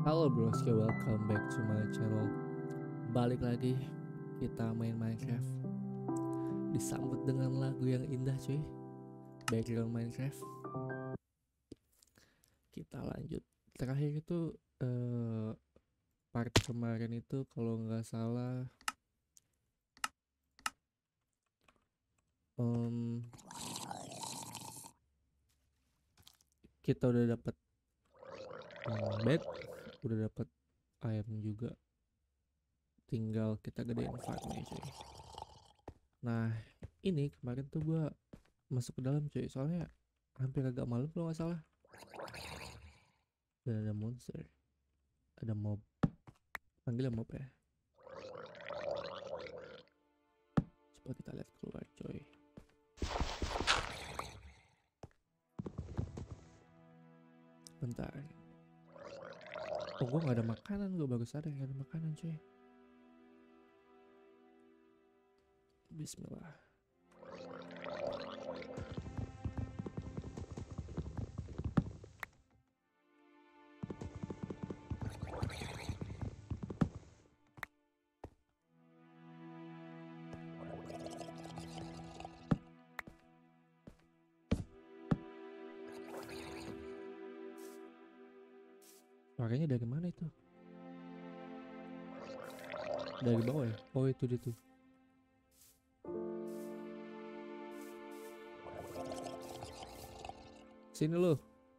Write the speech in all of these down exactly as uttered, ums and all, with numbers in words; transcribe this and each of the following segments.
Halo broski, welcome back to my channel. Balik lagi kita main Minecraft. Disambut dengan lagu yang indah cuy, background Minecraft. Kita lanjut. Terakhir itu uh, part kemarin itu kalau nggak salah um, kita udah dapat um, bed, udah dapat ayam juga. Tinggal kita gedein farmnya cuy. Nah ini kemarin tuh gua masuk ke dalam cuy, soalnya hampir agak malam kalau nggak salah. Dan ada monster, ada mob, panggilnya mob ya. Coba kita lihat keluar coy. Bentar. Oh gue gak ada makanan, gue baru sadar gak ada makanan coy. Bismillah. Suaranya dari mana itu? Dari bawah ya? Oh itu dia tuh. Sini lo.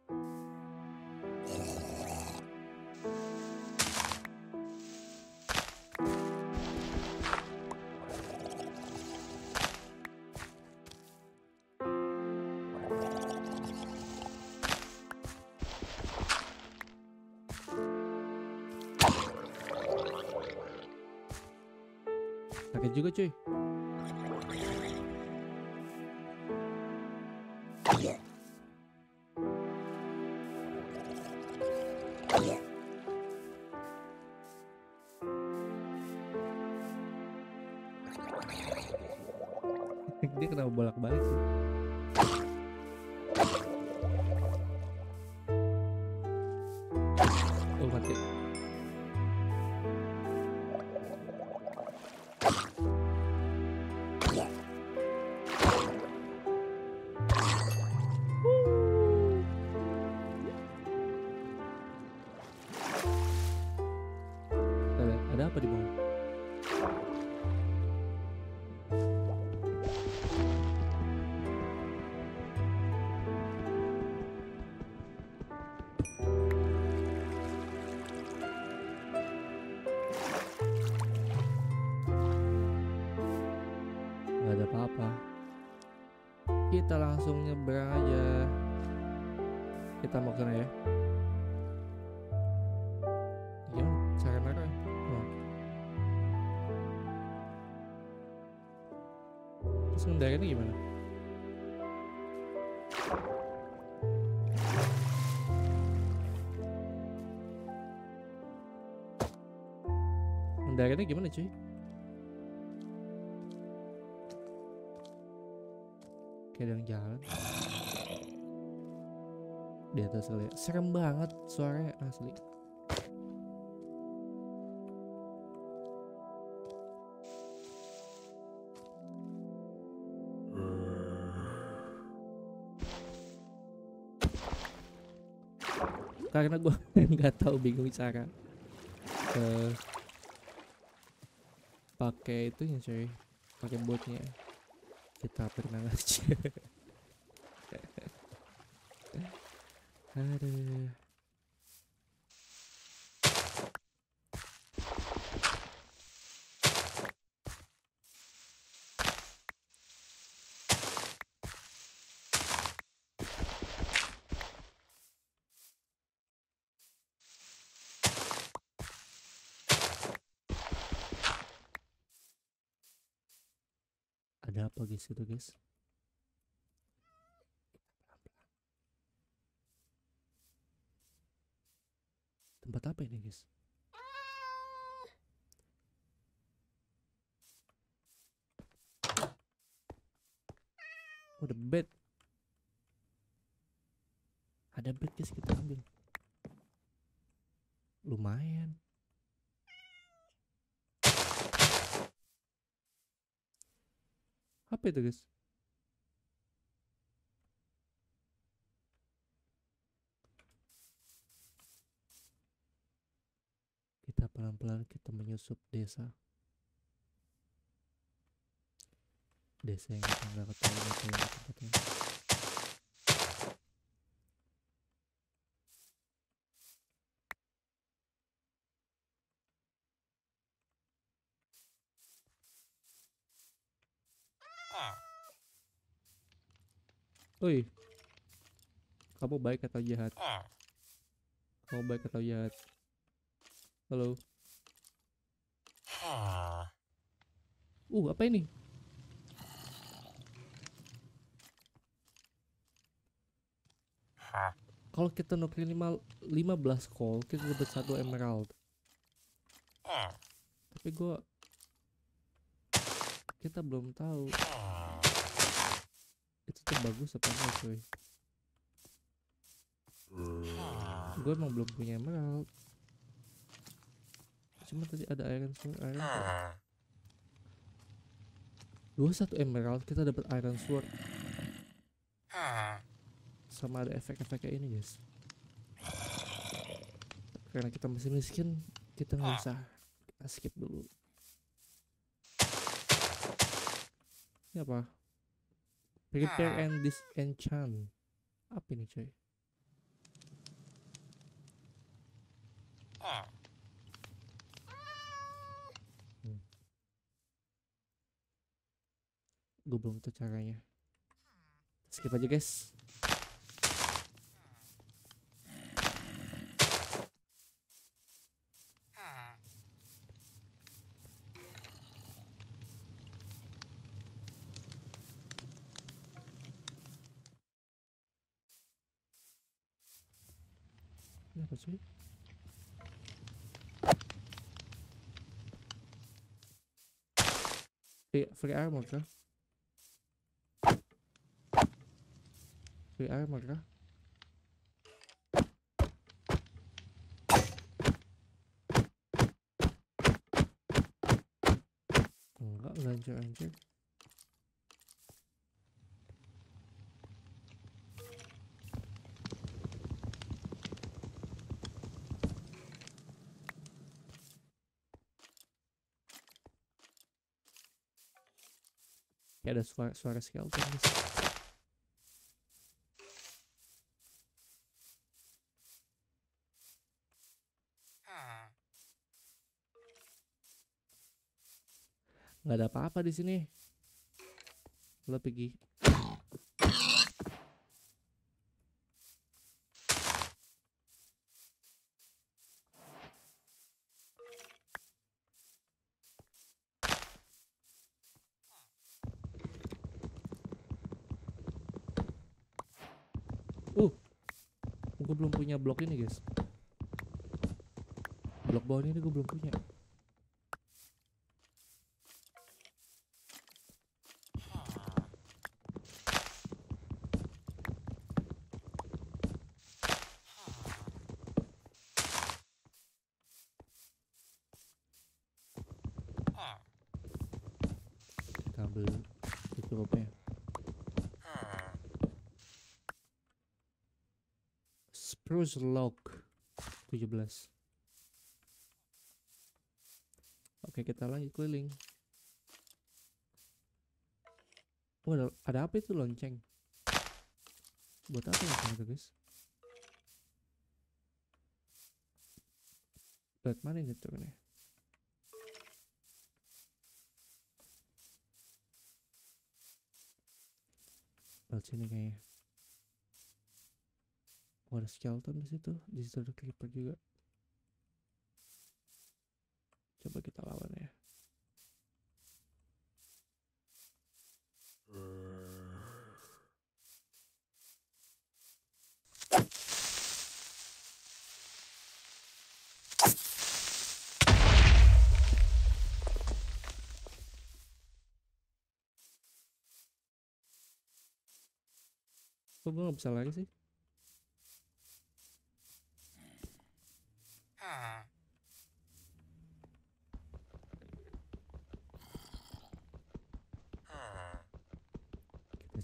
Sakit juga cuy. Dia kenapa bolak-balik sih? Oh mati. Ada apa di bawah? Gak ada apa-apa. Kita langsung nyebrang aja. Kita mau ke sana ya. Gimana cara naruh? Oh. Terus ngendarainnya gimana? Ngendarainnya gimana cuy? Kayak ada yang jalan di atas kali ya. Serem banget suaranya asli. Karena gue nggak tahu, bingung cara uh, pakai itunya coy, pakai botnya. Kita berenang aja. Aduh. Ada apa guys itu guys? Tempat apa ini guys? Oh, ada bed. Ada bed guys, kita ambil. Lumayan. Apa itu guys? Kita pelan-pelan kita menyusup desa. Desa yang kita nggak ketahui apa yang tempatnya. Oi, kamu baik atau jahat? Kamu baik atau jahat? Halo. Uh, apa ini? Kalau kita nukerin lima, lima belas coal, kita dapat satu emerald. Tapi gua kita belum tahu itu tuh bagus apa enggak cuy. Gue emang belum punya emerald. Cuma tadi ada iron sword, iron sword. Dua satu emerald kita dapat iron sword. Sama ada efek-efek kayak ini guys. Karena kita masih miskin, kita nggak usah, kita skip dulu. Ini apa? Prepare and disenchant. Apa ini coy? Hmm. Gue belum tahu caranya. Skip aja guys. Ini apa cuy? Free, free armor kah? Free armor kah? Enggak, lanjut-lanjut. Kayak ada suara suara skeleton guys. Nggak ada apa-apa di sini. Lo pergi. Uh, gue belum punya blok ini guys. Blok bawah ini gue belum punya. Kita ambil itu rope-nya. Spruce log tujuh belas. Oke, kita lanjut keliling. Oh, ada, ada apa itu lonceng? Buat apa lonceng itu guys? Buat mana ini turunnya? Buat sini kayaknya. Oh, ada skeleton di situ. Di situ ada creeper juga. Coba kita lawan ya. Kok gue gak bisa lari sih?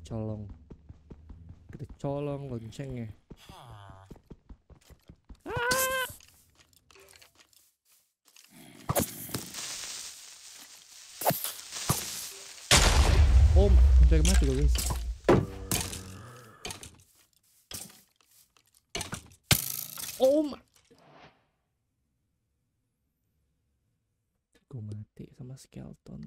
colong. Kita colong loncengnya. Oh, hampir mati loh guys. Oh my. Gue mati sama skeleton.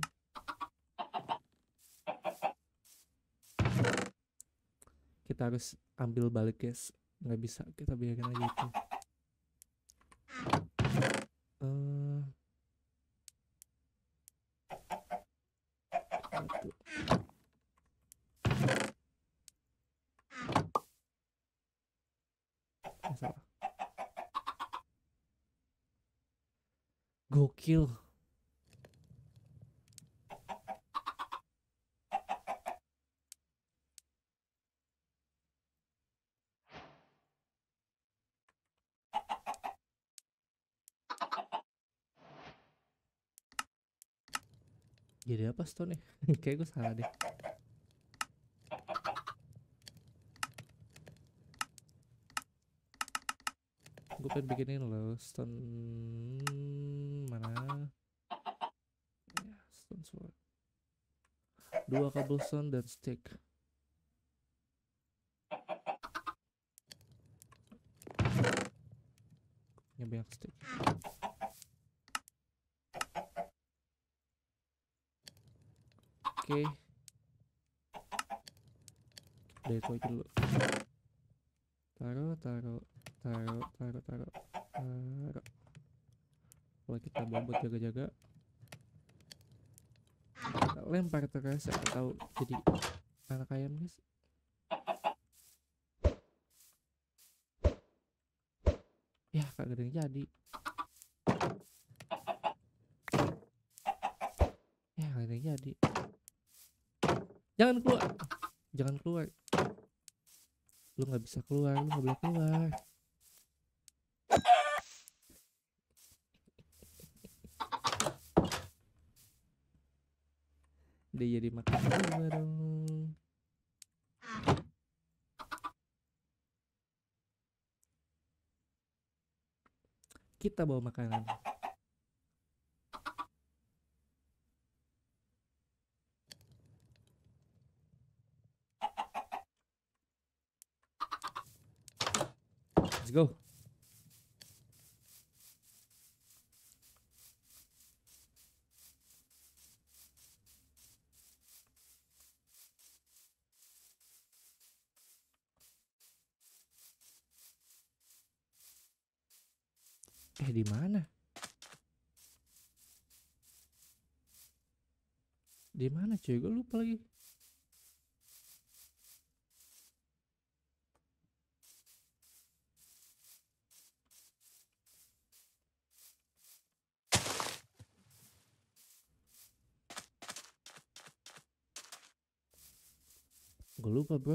Kita harus ambil balik guys. Nggak bisa kita biarin aja itu. Uh, batu. Eh, salah. Gokil. Jadi apa stone nih? Kayak gue salah deh. Gue pengen bikinin loh stone mana? Ya, stone sword. Dua cobblestone dan stick. Punya banyak stick. Oke. Okay. Udah itu aja dulu. Taruh, taruh, taruh, taruh, taruh, taruh. Kalau kita bobot jaga-jaga, kita lempar terus atau jadi anak ayam guys. Ya kagak ada yang jadi. Ya kagak ada yang jadi. Jangan keluar, jangan keluar. Lu nggak bisa keluar, lu nggak boleh keluar. Dia jadi makan juga dong. Kita bawa makanan. Let's go. Eh di mana? Di mana cuy? Gue lupa lagi. Gue lupa bro.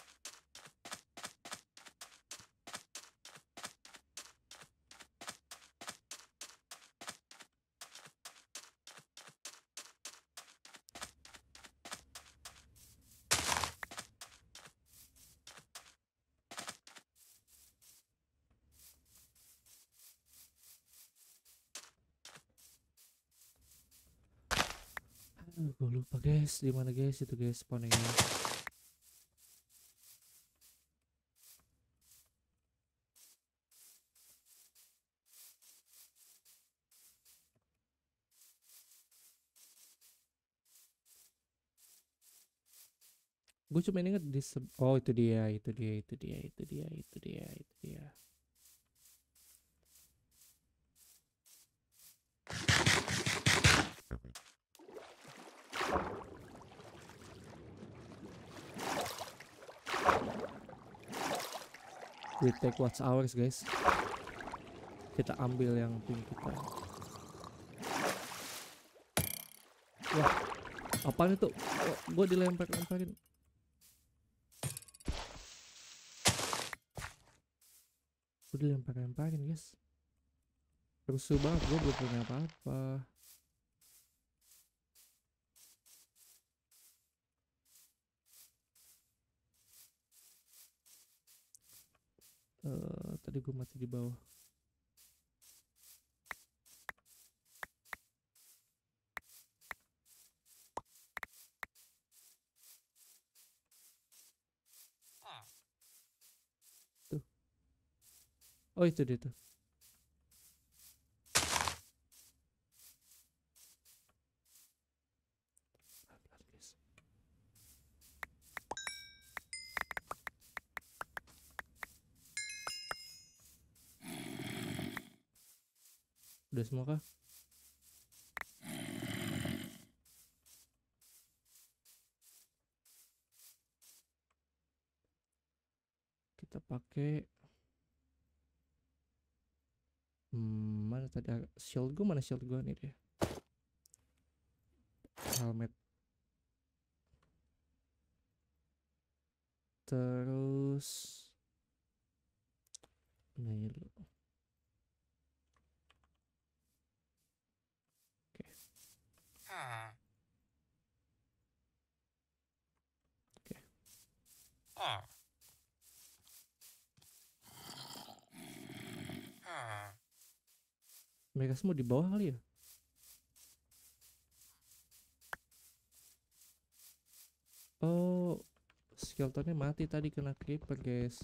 Aduh, gue lupa guys, di mana guys itu guys spawningnya. Gue cuma inget di oh itu dia, itu dia, itu dia, itu dia, itu dia, itu dia. We take what's ours guys. Kita ambil yang punya kita. Wah, apaan itu? Oh, gue dilempar-lemparin. Gue dilempar-lemparin guys. Rusuh banget, gue belum punya apa-apa. Uh, tadi gue mati di bawah. Tuh. Oh itu dia tuh. Udah semua kah? Kita pakai hmm, mana tadi shield gue, mana shield gue nih dia. Helmet. Terus ini dulu. Oke. Oke. Mereka semua di bawah kali ya? Oh, skeletonnya mati tadi kena creeper guys.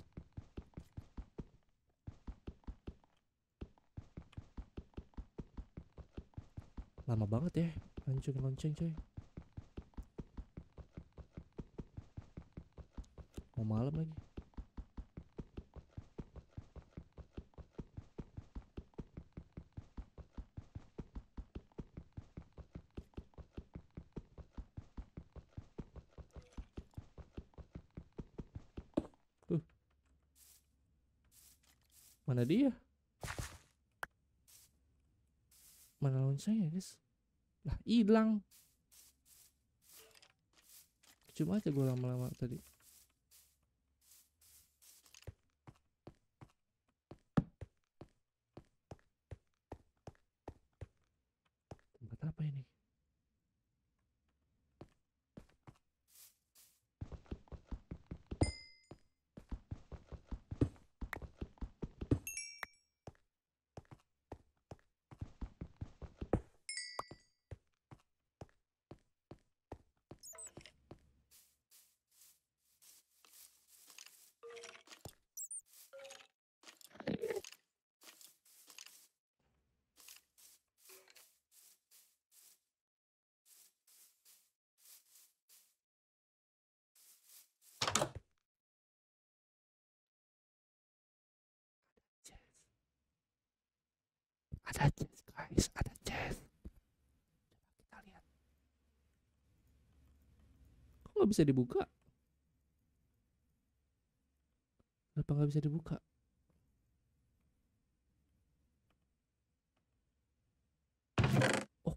Lama banget ya hancur lonceng coy. Mau malam lagi. Uh. Mana dia? Mana loncengnya guys? Lah hilang. Cuma aja gue lama-lama tadi. Tempat apa ini? Ada chest guys, ada chest. Coba kita lihat. Kok nggak bisa dibuka? Kenapa nggak bisa dibuka? Oh.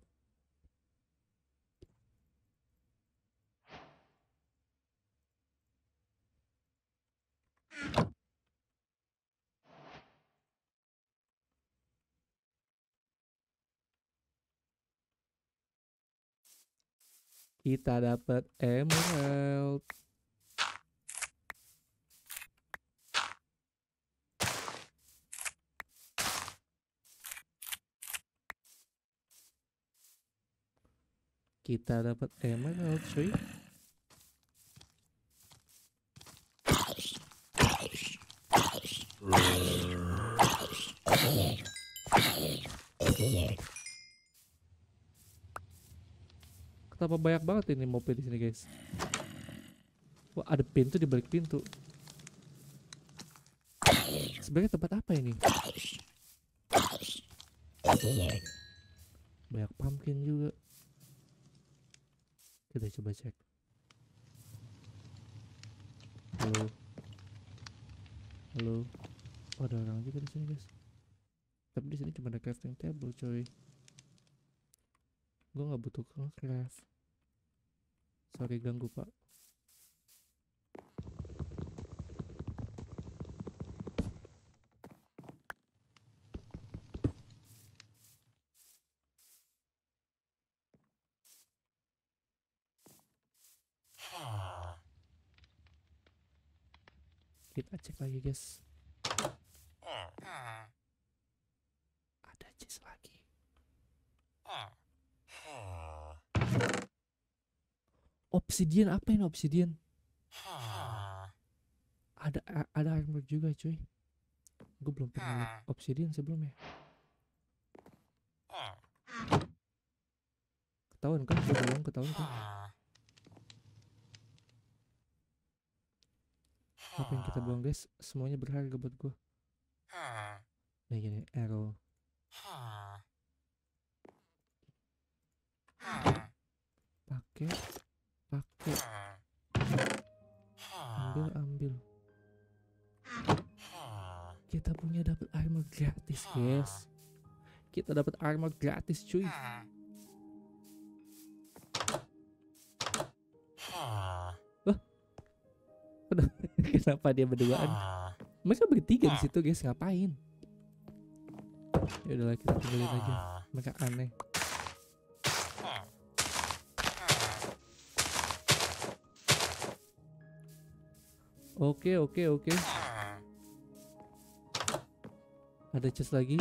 Kita dapat emerald. Kita dapat emerald cuy. Kenapa banyak banget ini mobil di sini guys? Wah ada pintu di balik pintu. Sebenarnya tempat apa ini? Banyak pumpkin juga. Kita coba cek. Halo. Halo. Oh, ada orang juga di sini guys. Tapi di sini cuma ada crafting table coy. Gue nggak butuh craft. Sorry ganggu pak. Kita cek lagi guys. Ada chest lagi. Obsidian, apa ini obsidian? Ada ada armor juga cuy. Gue belum pernah lihat obsidian sebelumnya. Ketahuan kan? Gue belum ketahuan kan? Apa yang kita buang guys? Semuanya berharga buat gue. Nah gini, arrow. Pakai, pakai. Ambil, ambil. Kita punya dapat armor gratis guys. Kita dapat armor gratis cuy. Wah, kenapa dia berduaan? Mereka bertiga di situ guys, ngapain? Ya udahlah kita tinggalin aja. Mereka aneh. Oke oke oke. Ada chest lagi.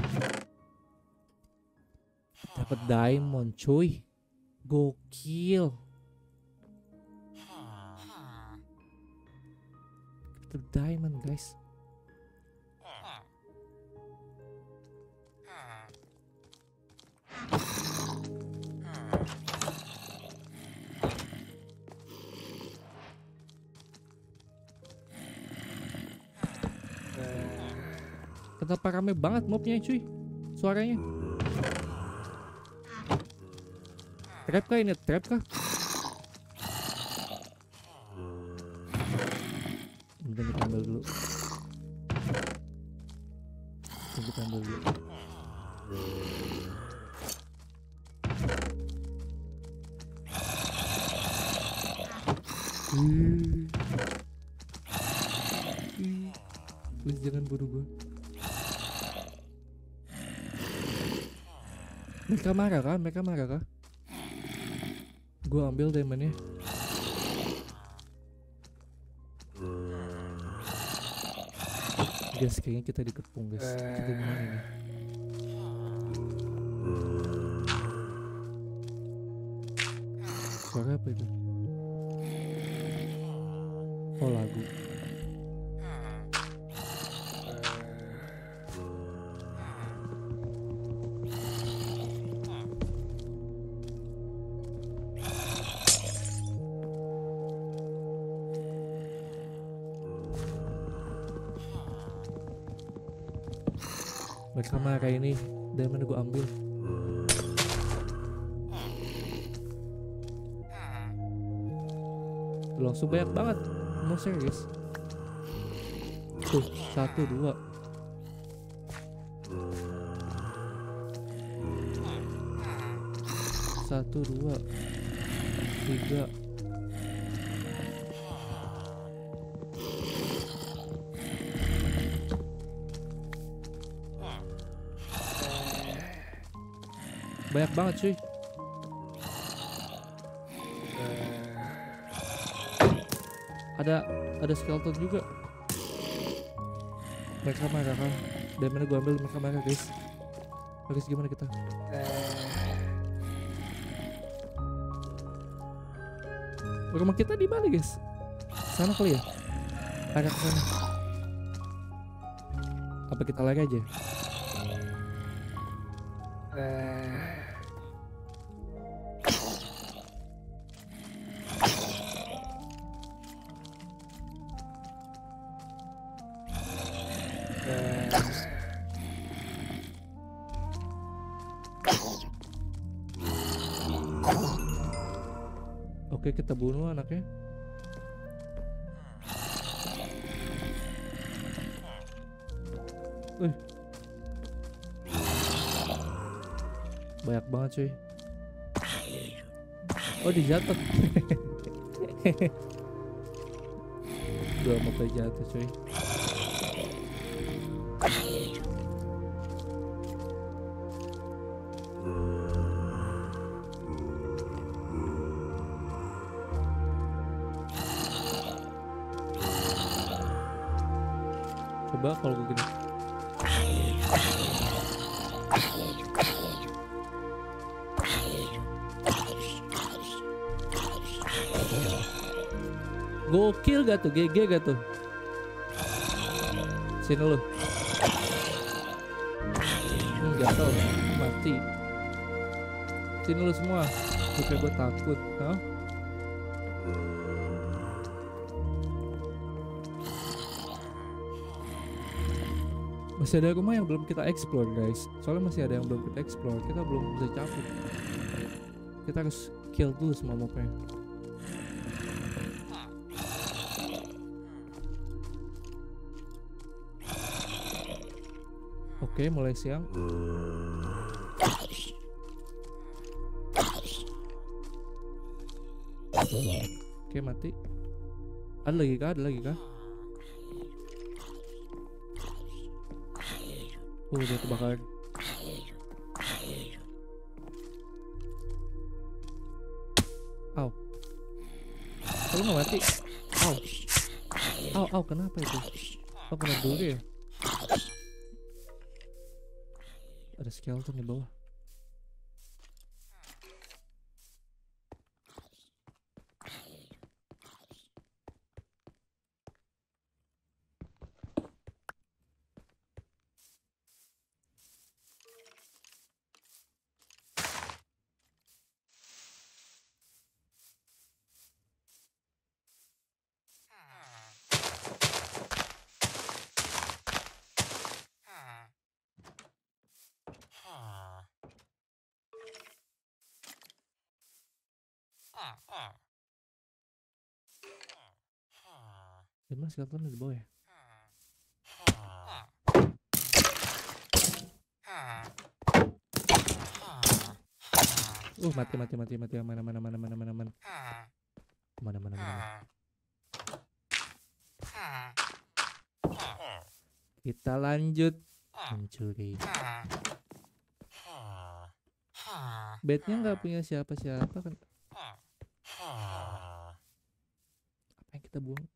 Dapat diamond cuy. Gokil. Dapat diamond guys. Kenapa rame banget mobnya cuy? Suaranya. Trap kah ini? Trap kah? Bentar kita ambil dulu. Bentar kita ambil dulu. Hmm. Hmm. Please jangan bunuh gue. Mereka marah kah? Mereka marah kah? Gue ambil diamondnya. Guys, kayaknya kita dikepung guys. Kita gimana nih? Suara apa itu? Oh, lagu. Mereka marah ini. Diamond gue ambil. Langsung banyak banget. Mau serius. Tuh, satu, dua. Satu, dua. Tiga. Banyak banget cuy. Ada ada skeleton juga. Mereka marah kan? Dari mana gua ambil mereka marah guys. Guys gimana kita? Rumah kita di mana guys? Sana kali ya? Arah ke sana. Apa kita lari aja? Oke, kita bunuh anaknya. Wih. Banyak banget cuy. Oh, dijatuh. Dua mobil jatuh cuy. Coba kalau begini. Gokil gak tuh, G G gak tuh? Sini lu. Hmm, gatel, mati. Sini lu semua. Oke, gue takut. Hah? Masih ada rumah yang belum kita explore, guys. Soalnya masih ada yang belum kita explore. Kita belum bisa cabut. Kita harus kill dulu semua mobnya. Oke, mulai siang. Oke, mati. Ada lagi kah? Ada lagi kah? Oh, dia kebakaran. Au. Kalau nggak mati. Au. Au, au, kenapa itu? Oh, kena dulu ya? Ada skeleton di bawah. Dimana skeleton di bawah ya? Uh, mati mati mati mati mana mana mana mana mana mana mana mana mana. Kita lanjut mencuri. Bednya nggak punya siapa-siapa kan? Apa yang kita buang?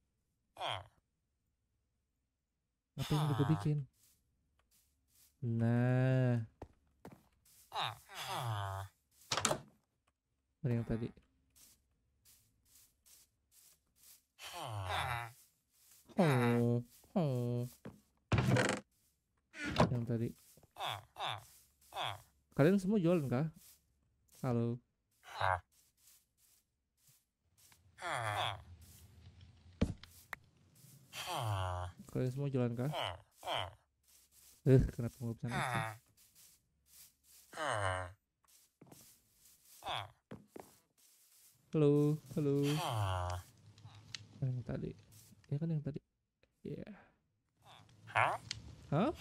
Apa yang kita bikin? Nah, mana yang tadi? Oh, oh. Yang tadi. Kalian semua jualan kah? Halo. Kalian semua jualan kah? Eh, kenapa nggak bisa ngasih? Halo, halo. Yang tadi. Ya kan yang tadi. Ya. Yeah. Hah? Hah?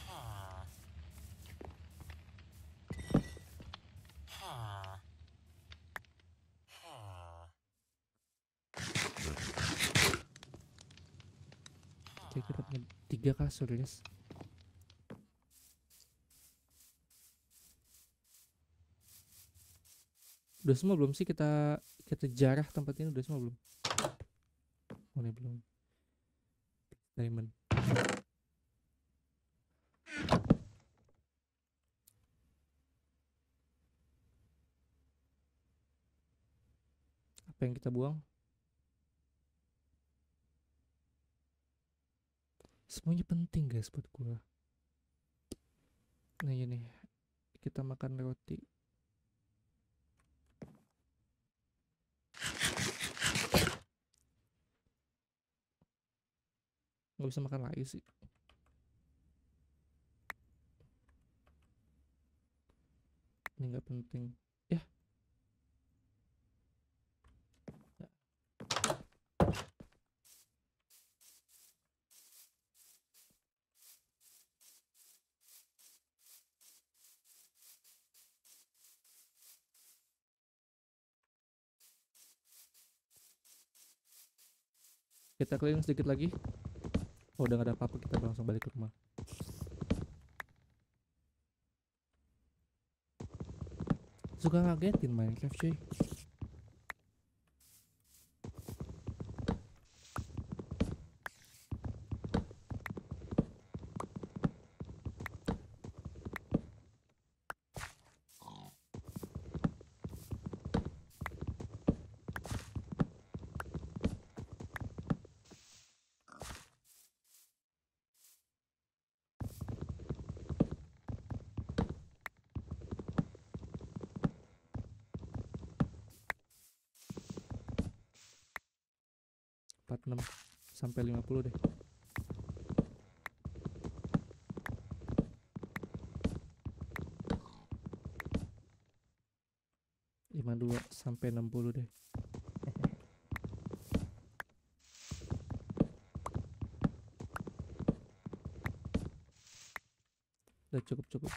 Oke, kita punya tiga kasur, guys. Udah semua belum sih kita kita jarah tempat ini? Udah semua belum? Oh, ini belum. Diamond. Apa yang kita buang? Semuanya penting, guys, buat gua. Nah, ini kita makan roti. Nggak bisa makan lagi sih. Ini nggak penting. Ya. Kita keliling sedikit lagi. Oh, udah gak ada apa-apa, kita langsung balik ke rumah. Suka ngagetin Minecraft, cuy. enam sampai lima puluh deh. lima puluh dua sampai enam puluh deh. Udah cukup-cukup.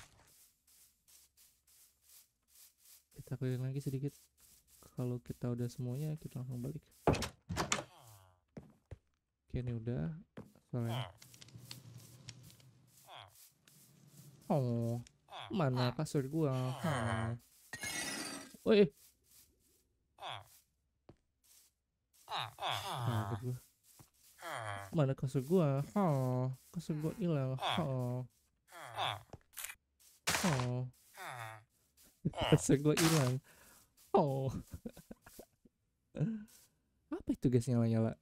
Kita keliling lagi sedikit. Kalau kita udah semuanya, kita langsung balik. Oke, ini udah. Soalnya. Oh, mana kasur gua? Oh. Woi. Kaget gua. Mana kasur gua? Oh, kasur gua hilang. Oh. Oh. Kasur gua hilang. Oh. Apa itu guys nyala-nyala?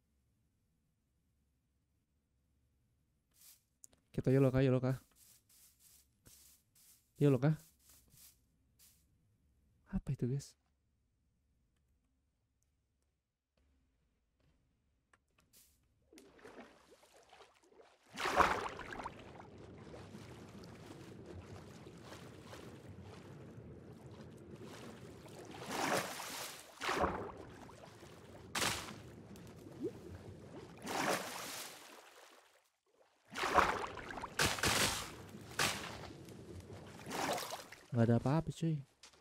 Kita yolo kah, yolo kah? Yolo kah? Apa itu guys? Nggak ada apa-apa cuy.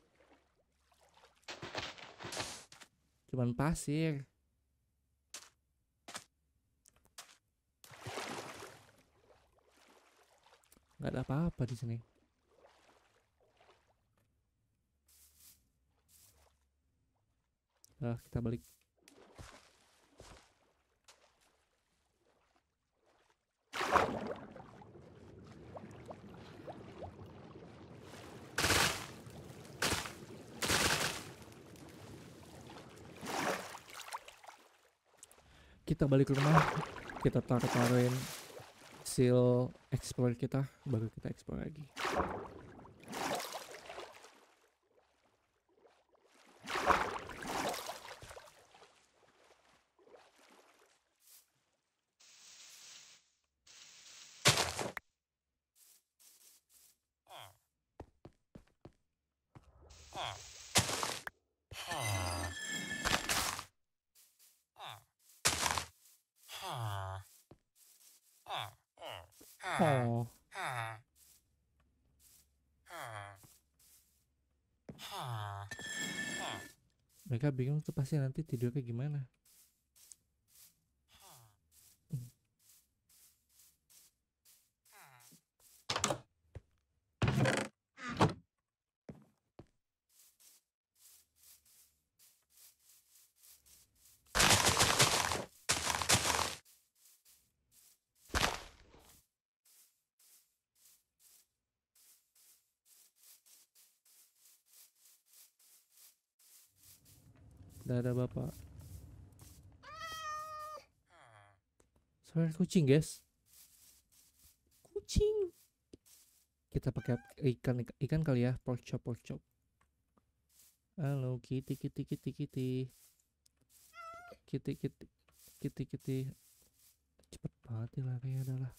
Cuman pasir. Nggak ada apa-apa di sini. Nah, kita balik. Kita balik ke rumah, kita taruh-taruhin seal explore kita, baru kita explore lagi. Oh. Mereka bingung tuh pasti nanti tidurnya gimana. Udah ada bapak. Suara kucing guys. Kucing. Kita pakai ikan ikan kali ya, pork chop pork chop. Halo kitty kitty kitty kitty. Kitty kitty kitty kitty. Cepet banget ya larinya adalah.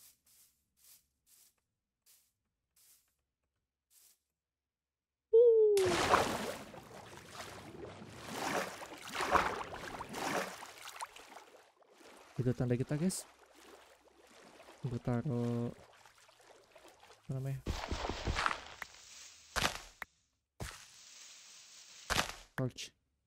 Itu tanda kita guys. Gue taruh apa namanya, torch.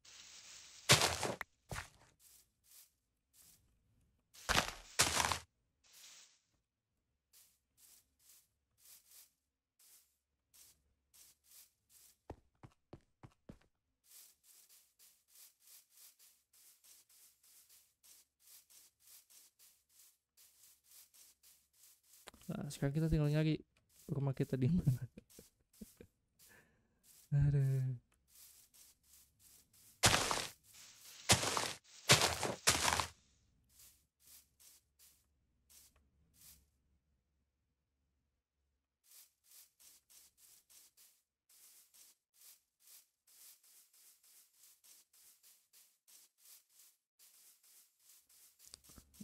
Nah, sekarang kita tinggal nyari rumah kita di mana. Aduh.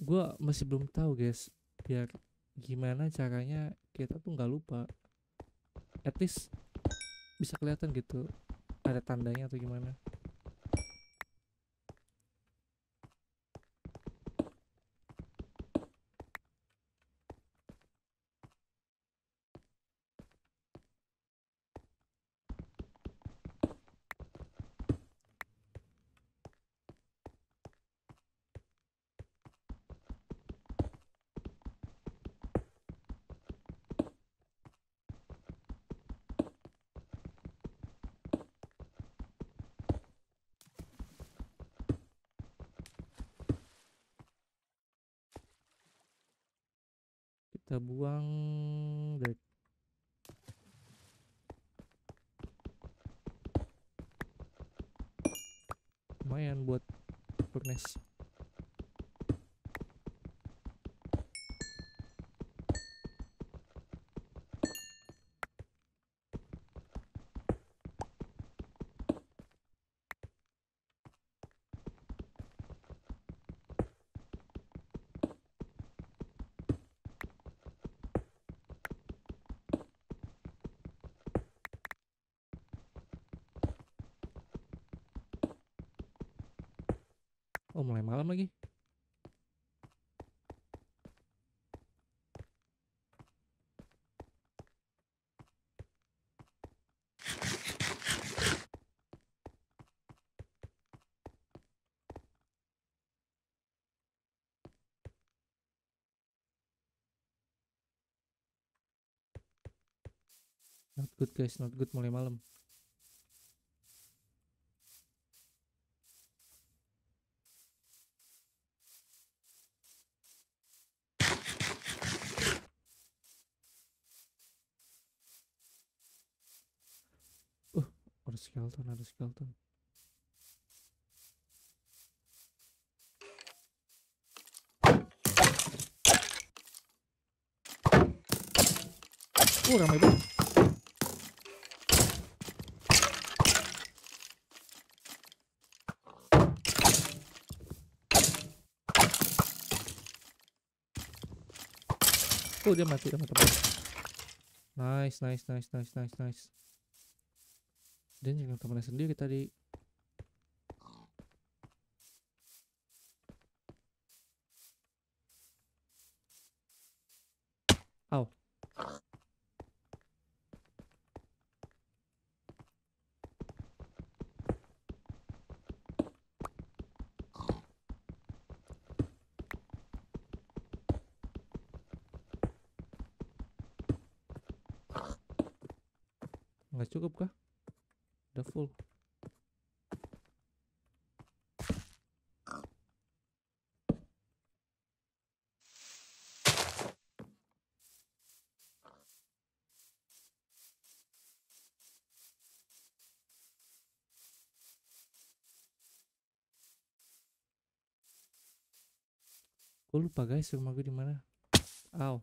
Gua masih belum tahu guys, biar gimana caranya kita tuh nggak lupa. At least bisa kelihatan gitu, ada tandanya atau gimana. Kita buang dari lumayan buat furnace. Oh mulai malam lagi. Not good guys, not good mulai malam. Uh, ada skeleton, ada skeleton. Oh ramai banget. Oh dia mati teman-teman. Nice, nice, nice, nice, nice, nice. Dan jangan temannya sendiri tadi. Aw. Nggak cukup kah? Udah full. Gue lupa guys rumah gue di mana. Aw.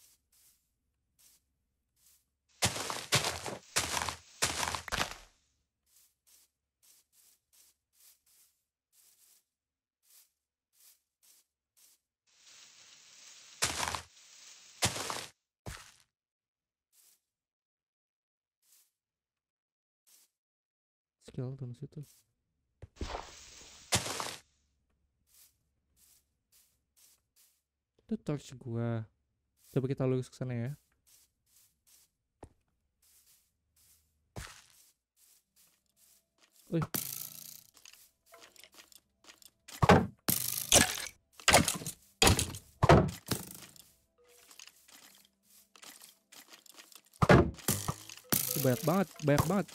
Skeleton situ. Itu torch gua. Coba kita lurus ke sana ya. Wih. Banyak banget, banyak banget.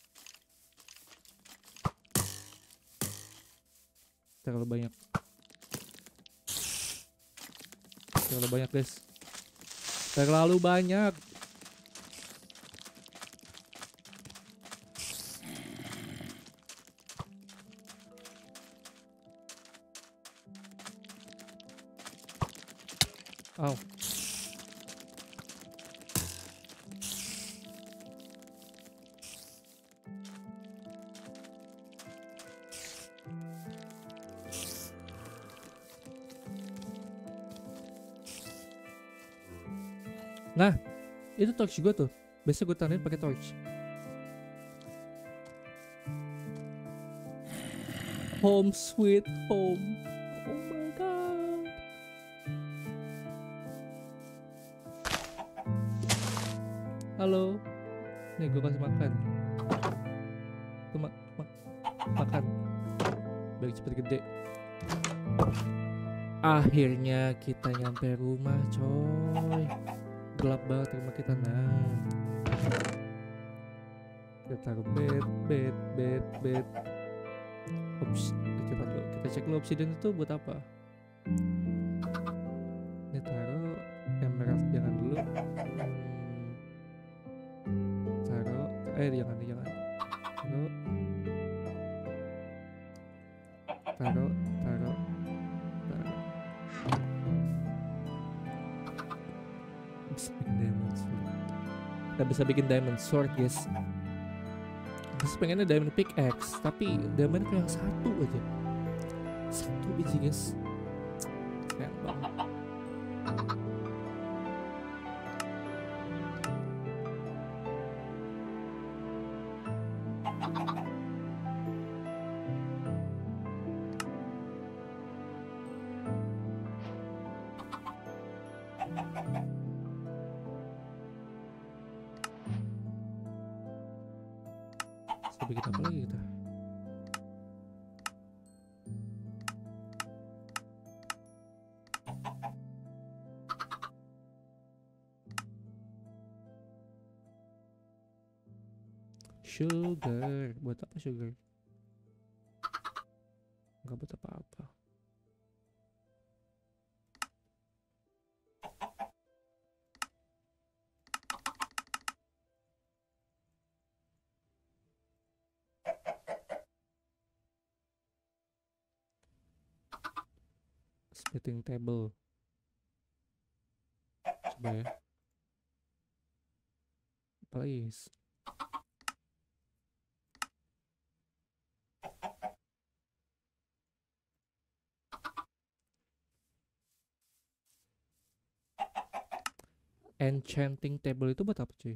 Terlalu banyak. Terlalu banyak guys. Terlalu banyak. Aw. Nah, itu torch gue tuh. Biasa gue tandain pakai torch. Home sweet home. Oh my god. Halo. Nih gue kasih makan. Tuh mak mak makan. Biar cepet gede. Akhirnya kita nyampe rumah coy. Gelap banget rumah kita. Nah, kita taruh bed, bed, bed, bed. Ups, kita dulu. Kita cek dulu obsidian itu buat apa. Ini taruh emerald jangan dulu. Hmm, taruh, eh jangan jangan. Taruh, taruh, taruh, taruh. Bisa bikin diamond sword. Kita bisa bikin diamond sword guys. Terus pengennya diamond pickaxe, tapi diamond kayak yang satu aja. Satu biji guys. Sayang banget. Terus bikin apa lagi kita? Sugar, buat apa sugar? Enggak buat apa-apa. Smithing table. Coba ya. Apa lagi? Enchanting table itu buat apa cuy?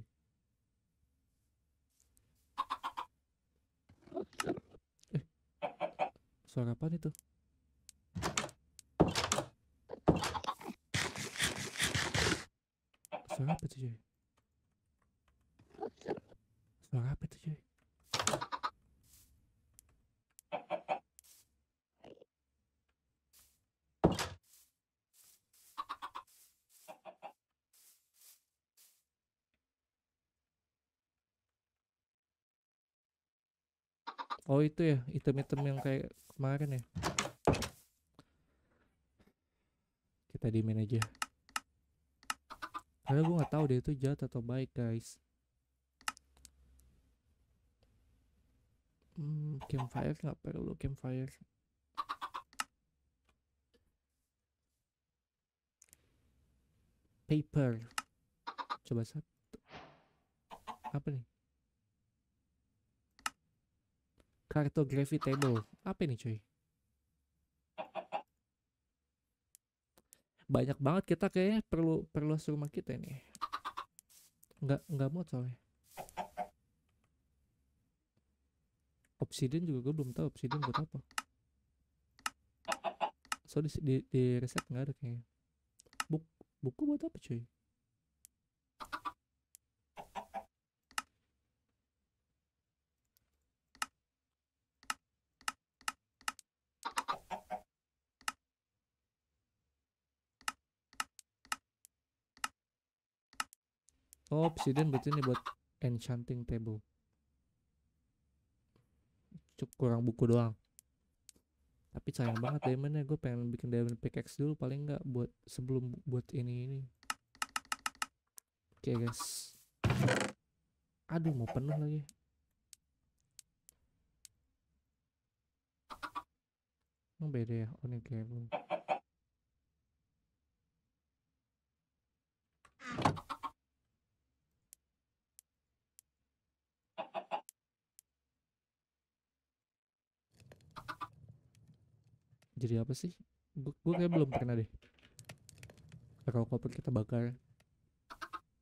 Eh, suara apa itu? Suara apa itu cuy? Suara apa itu cuy? Oh itu ya, item-item yang kayak kemarin ya. Kita diemin aja. Karena gue nggak tahu dia itu jahat atau baik guys. Hmm, campfire nggak perlu campfire. Paper. Coba satu. Apa nih? Cartography table. Apa ini cuy? Banyak banget kita kayaknya perlu perlu rumah kita ini. Nggak nggak mau soalnya. Obsidian juga gue belum tahu obsidian buat apa. So di di, di reset nggak ada kayaknya. Buk, buku buat apa cuy? Oh, obsidian berarti ini buat enchanting table. Cukup kurang buku doang. Tapi sayang banget diamondnya. Gue pengen bikin diamond pickaxe dulu paling nggak buat sebelum buat ini ini. Oke okay, guys. Aduh mau penuh lagi. Emang beda ya? Oh ini cable. Jadi apa sih? Gue kayak belum pernah deh. Kalau koper kita bakar.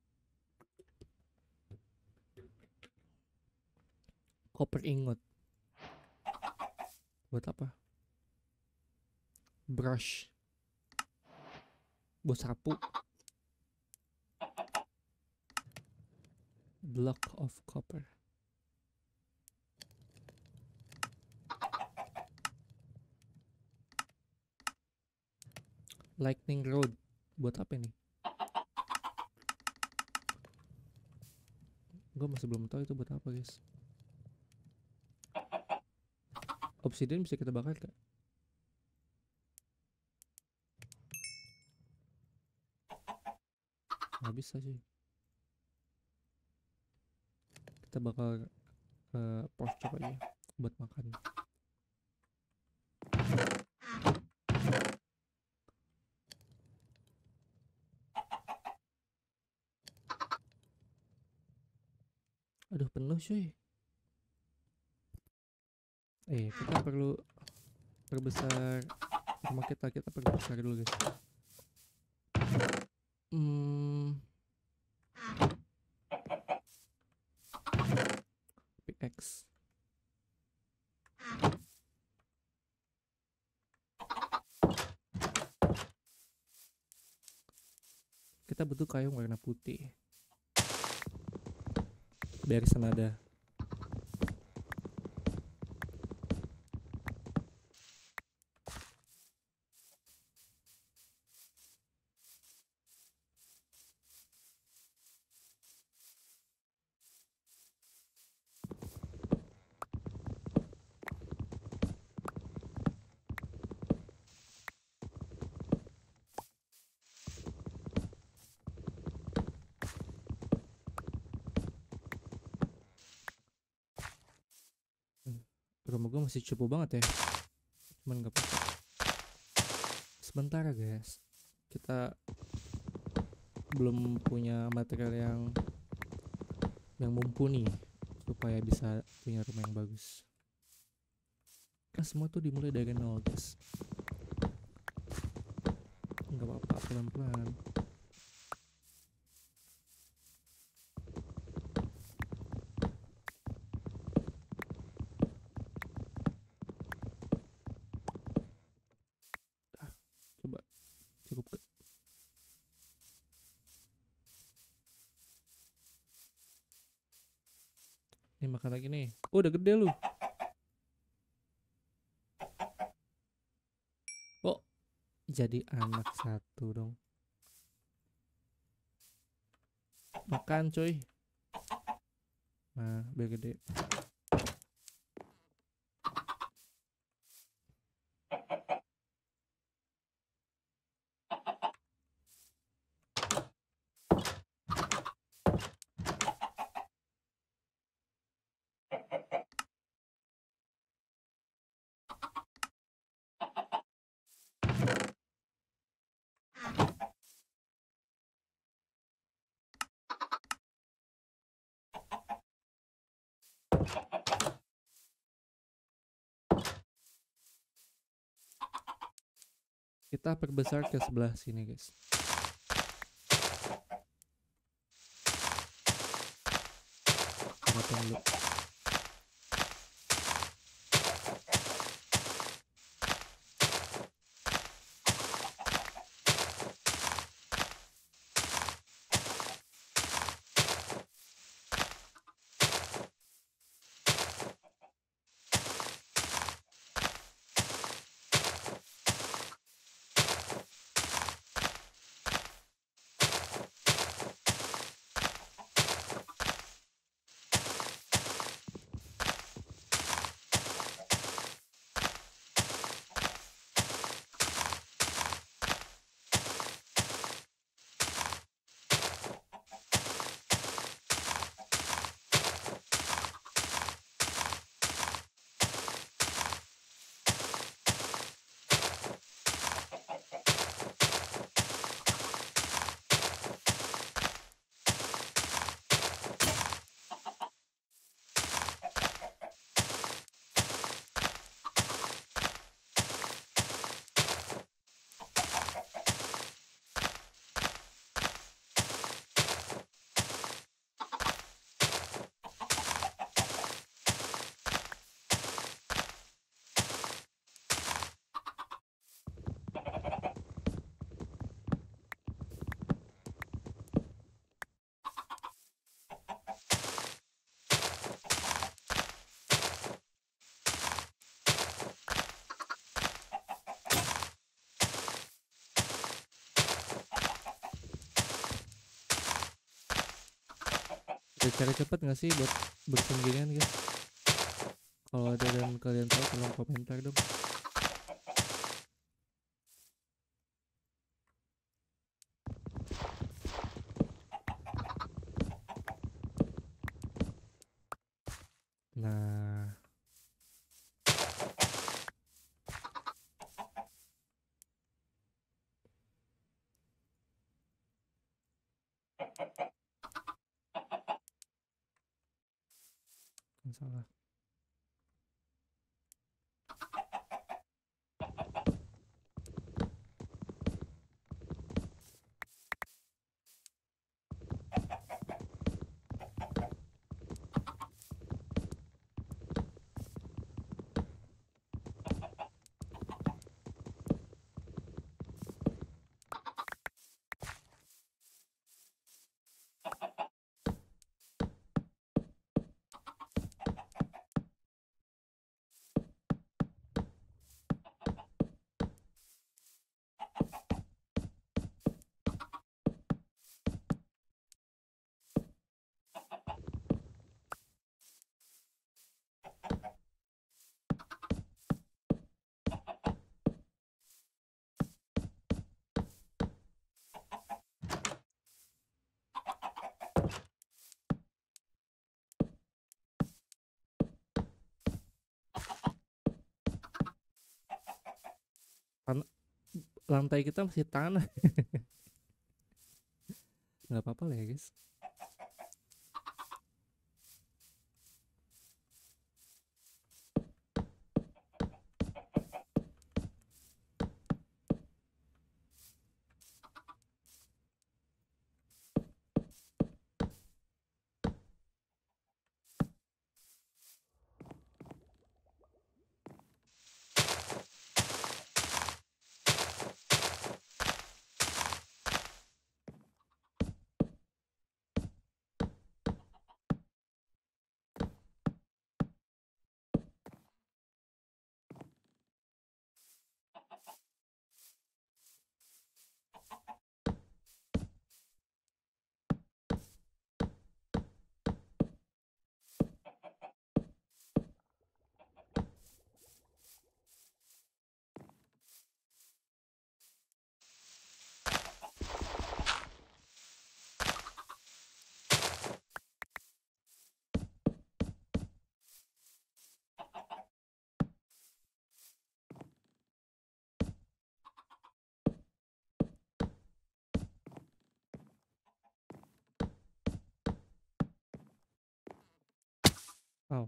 Copper ingot. Buat apa? Brush. Buat sapu. Block of copper. Lightning rod. Buat apa ini? Gue masih belum tahu itu buat apa, guys. Obsidian bisa kita bakar gak? Nggak bisa sih. Kita bakal uh, pork chop aja buat makan. Aduh, penuh cuy. Eh, kita perlu perbesar rumah kita. Kita perbesar dulu, guys. Hmm. Pickaxe. Kita butuh kayu warna putih. Biar senada. Rumah gue masih cukup banget ya. Cuman gak apa-apa. Sebentar guys. Kita belum punya material yang yang mumpuni supaya bisa punya rumah yang bagus. Kan semua tuh dimulai dari nol guys. Gak apa-apa, pelan-pelan. Ini makan lagi nih. Oh, udah gede lu. Oh, jadi anak satu dong. Makan coy. Nah, biar gede. Kita perbesar ke sebelah sini guys. Potong dulu. Ada cara cepat nggak sih buat bersihin ginian guys? Kalau ada dan kalian tahu tolong komentar dong. Nah, salah. Tan- lantai kita masih tanah. Nggak apa-apa lah ya guys. Oh.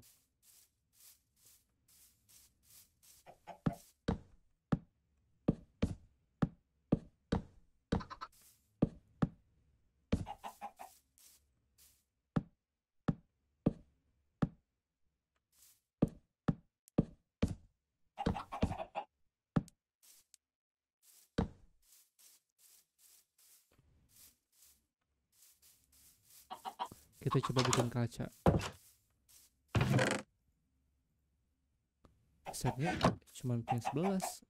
Kita coba bikin kaca. Setnya cuma punya sebelas.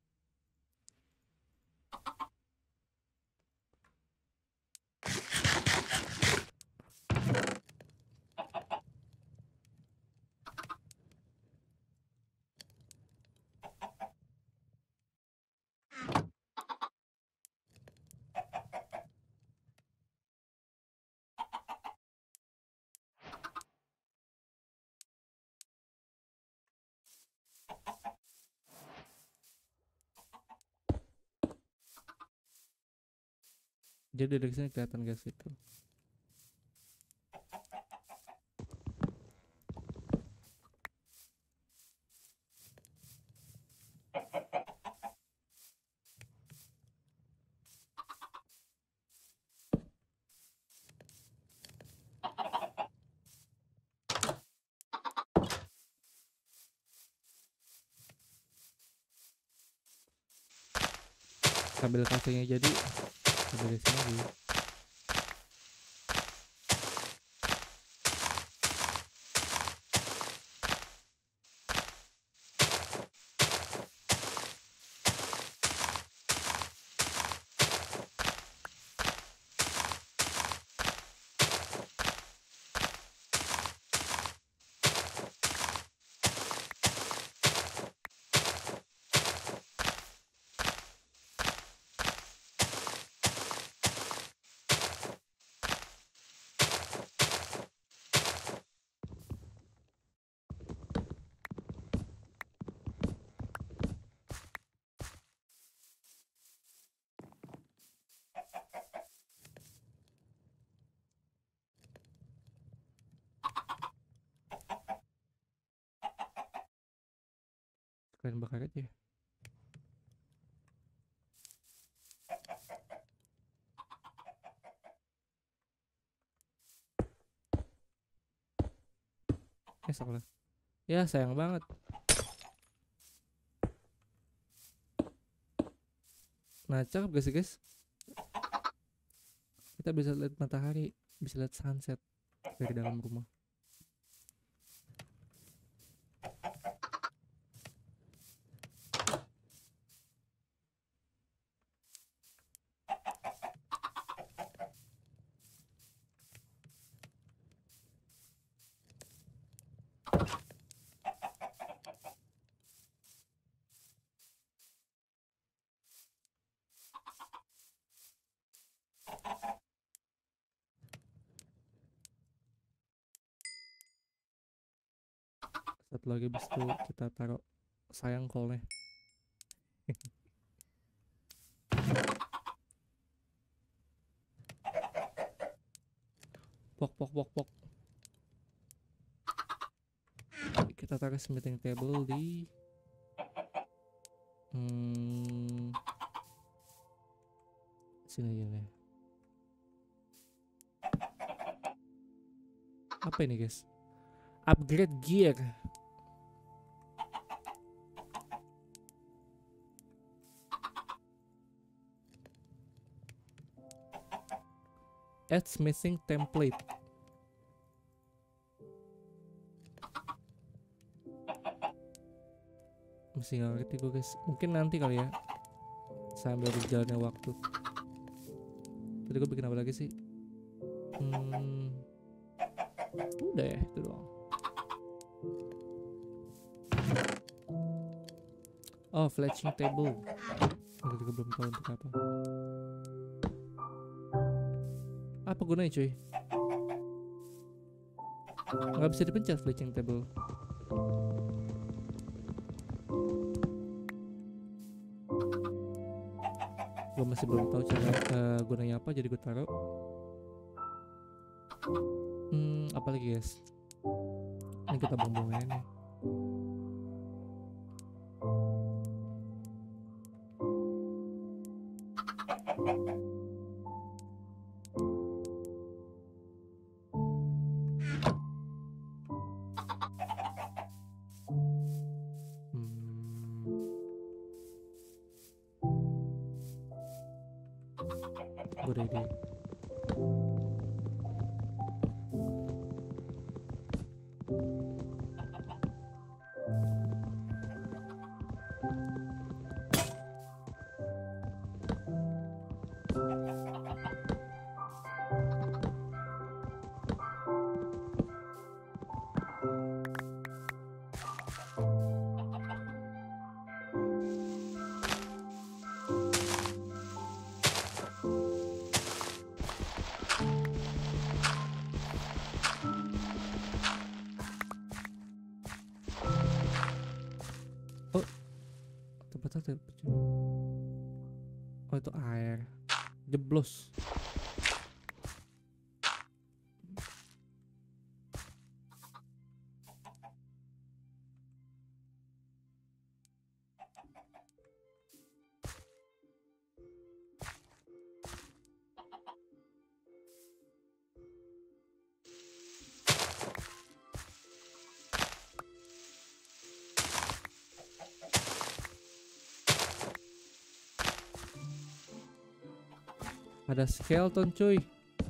Jadi dari sini kelihatan guys itu. Sambil kacanya jadi dari sini. Sekalian bakar aja ya. Eh salah. Ya sayang banget. Nah cakep gak sih guys? Kita bisa lihat matahari, bisa lihat sunset dari dalam rumah. Satu lagi habis itu kita taruh sayang kolnya. Pok pok pok pok. Kita taruh smithing table di hmm, sini aja nih. Apa ini guys? Upgrade gear. Add smithing template. Masih nggak ngerti gue guys. Mungkin nanti kali ya, sambil berjalannya waktu. Tadi gue bikin apa lagi sih? Hmm, udah ya itu doang. Oh, fletching table. Gue juga belum tahu untuk apa. Apa gunanya cuy? Nggak bisa dipencet fletching table. Gue masih belum tahu cara uh, gunanya apa, jadi gue taruh. Hmm, apa lagi guys? Ini kita bumbungin nih. Gue udah ide. Oh, tempat apa? Oh itu air. Jeblos. Ada skeleton cuy.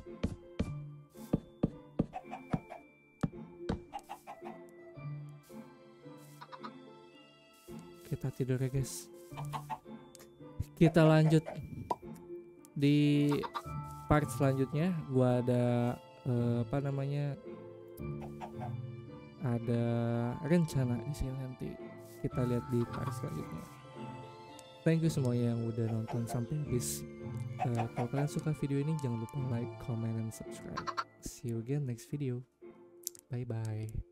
Kita tidur ya guys. Kita lanjut di part selanjutnya. Gua ada uh, apa namanya? Ada rencana di sini nanti. Kita lihat di part selanjutnya. Thank you semuanya yang udah nonton sampai habis. Uh, kalau kalian suka video ini jangan lupa like, comment, and subscribe. See you again next video. Bye bye.